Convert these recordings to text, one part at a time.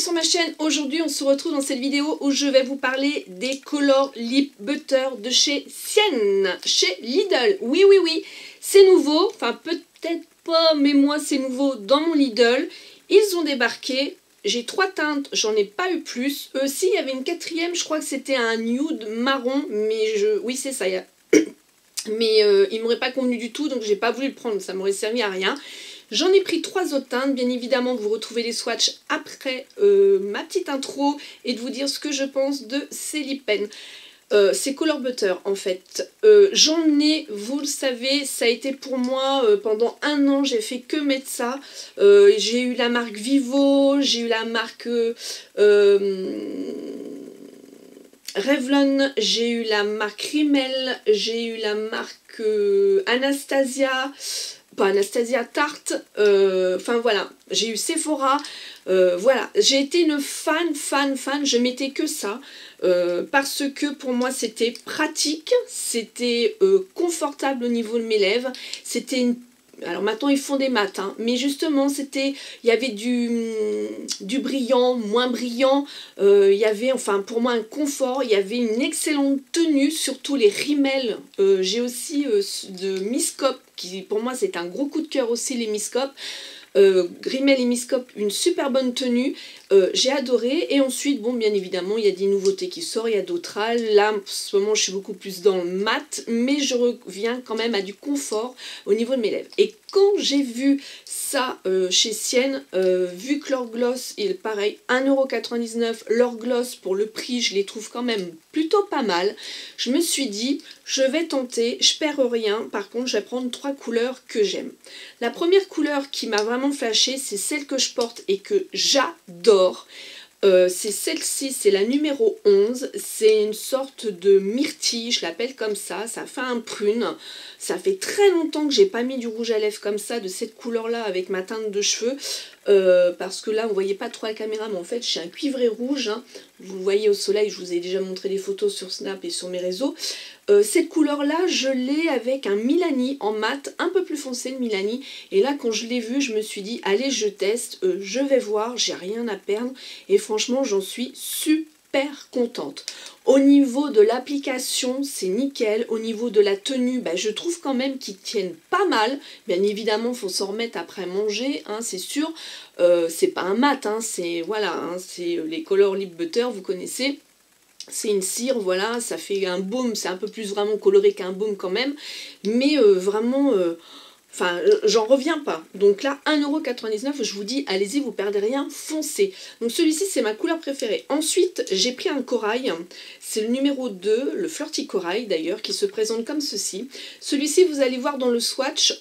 sur ma chaîne. Aujourd'hui on se retrouve dans cette vidéo où je vais vous parler des Color Lip Butter de chez Sienne, chez Lidl. Oui, c'est nouveau, enfin peut-être pas, mais moi c'est nouveau dans mon Lidl. Ils ont débarqué, j'ai 3 teintes, j'en ai pas eu plus. Si, il y avait une quatrième, je crois que c'était un nude marron, mais oui c'est ça, mais il m'aurait pas convenu du tout, donc j'ai pas voulu le prendre, ça m'aurait servi à rien. J'en ai pris 3 autres teintes, bien évidemment vous retrouvez les swatchs après ma petite intro et de vous dire ce que je pense de ces lip pens. C'est Color Butter en fait. J'en ai, vous le savez, ça a été pour moi pendant 1 an, j'ai fait que mettre ça. J'ai eu la marque Vivo, j'ai eu la marque Revlon, j'ai eu la marque Rimmel, j'ai eu la marque Anastasia. Pas Anastasia Tarte, enfin voilà, j'ai eu Sephora, voilà, j'ai été une fan, je mettais que ça, parce que pour moi c'était pratique, c'était confortable au niveau de mes lèvres, c'était une... Alors maintenant ils font des mats, hein, mais justement c'était, il y avait du brillant, moins brillant, il y avait enfin pour moi un confort, il y avait une excellente tenue, surtout les Rimmel, j'ai aussi de Miss Cop, qui pour moi c'est un gros coup de cœur aussi les Miss Cop. Rimmel et Miss Cop, une super bonne tenue, j'ai adoré. Et ensuite bon bien évidemment il y a des nouveautés qui sortent, il y a d'autres là en ce moment je suis beaucoup plus dans le mat, mais je reviens quand même à du confort au niveau de mes lèvres. Et quand j'ai vu ça chez Sienne, vu que leur gloss est pareil 1,99 €, leur gloss pour le prix je les trouve quand même plutôt pas mal, je me suis dit je vais tenter, je perds rien. Par contre je vais prendre 3 couleurs que j'aime. La première couleur qui m'a vraiment flashé, c'est celle que je porte et que j'adore. C'est celle-ci, c'est la numéro 11, c'est une sorte de myrtille, je l'appelle comme ça fait un prune. Ça fait très longtemps que j'ai pas mis du rouge à lèvres comme ça, de cette couleur-là avec ma teinte de cheveux, parce que là vous voyez pas trop la caméra, mais en fait j'ai un cuivré rouge, hein. Vous le voyez au soleil, je vous ai déjà montré des photos sur Snap et sur mes réseaux. Cette couleur-là, je l'ai avec un Milani en mat, un peu plus foncé le Milani, et là quand je l'ai vu, je me suis dit allez je teste, je vais voir, j'ai rien à perdre, et franchement j'en suis super contente. Au niveau de l'application, c'est nickel. Au niveau de la tenue, bah, je trouve quand même qu'ils tiennent pas mal. Bien évidemment, il faut s'en remettre après manger, hein, c'est sûr. C'est pas un mat, hein, c'est voilà, hein, c'est les Color Lip Butter, vous connaissez. C'est une cire, voilà, ça fait un baume, c'est un peu plus vraiment coloré qu'un baume quand même. Mais vraiment... Enfin, j'en reviens pas. Donc là, 1,99 €, je vous dis, allez-y, vous perdez rien, foncez. Donc celui-ci, c'est ma couleur préférée. Ensuite, j'ai pris un corail. C'est le numéro 2, le Flirty Corail d'ailleurs, qui se présente comme ceci. Celui-ci, vous allez voir dans le swatch,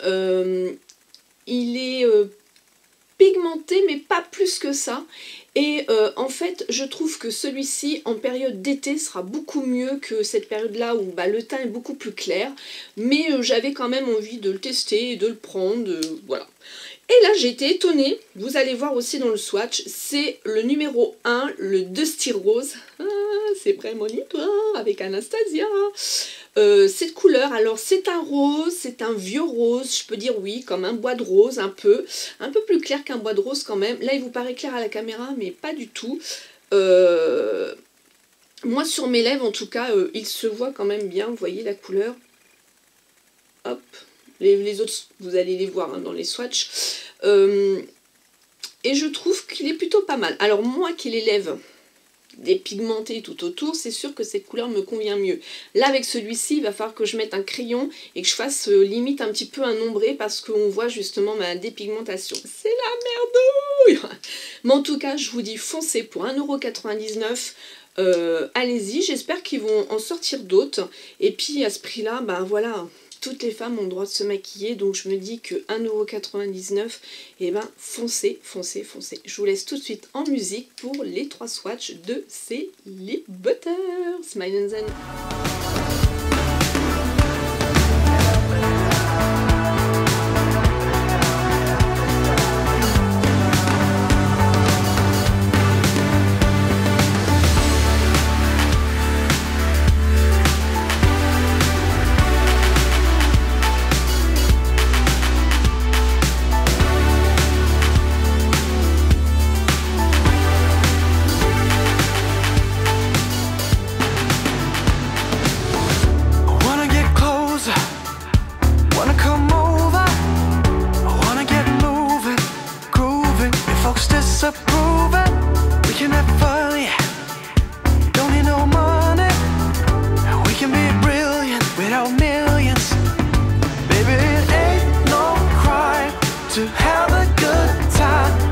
il est pigmenté, mais pas plus que ça. Et en fait, je trouve que celui-ci, en période d'été, sera beaucoup mieux que cette période-là où bah, le teint est beaucoup plus clair. Mais j'avais quand même envie de le tester et de le prendre, voilà. Et là, j'ai été étonnée, vous allez voir aussi dans le swatch, c'est le numéro 1, le Dusty Rose. Ah, c'est prémonitoire avec Anastasia. Cette couleur, alors c'est un rose, c'est un vieux rose, je peux dire oui, comme un bois de rose, un peu plus clair qu'un bois de rose quand même. Là, il vous paraît clair à la caméra, mais pas du tout. Moi, sur mes lèvres, en tout cas, il se voit quand même bien, vous voyez la couleur. Hop. Les autres, vous allez les voir hein, dans les swatchs. Et je trouve qu'il est plutôt pas mal. Alors moi qui ai les lèvres dépigmentées tout autour, c'est sûr que cette couleur me convient mieux. Là avec celui-ci, il va falloir que je mette un crayon et que je fasse limite un petit peu un ombré parce qu'on voit justement ma dépigmentation. C'est la merdouille. Mais en tout cas, je vous dis foncez pour 1,99 €. Allez-y, j'espère qu'ils vont en sortir d'autres. Et puis à ce prix-là, ben voilà... Toutes les femmes ont le droit de se maquiller, donc je me dis que 1,99 €, et ben foncez. Je vous laisse tout de suite en musique pour les 3 swatchs de ces Lip Butter. Smile and Zen.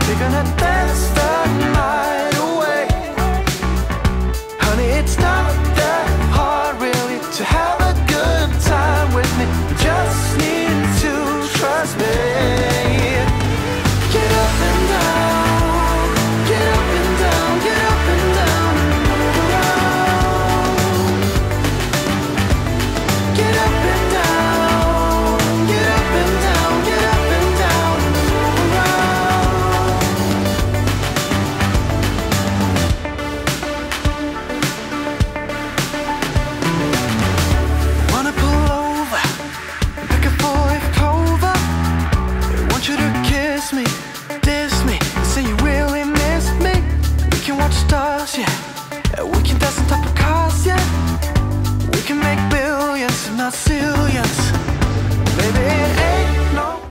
We're gonna dance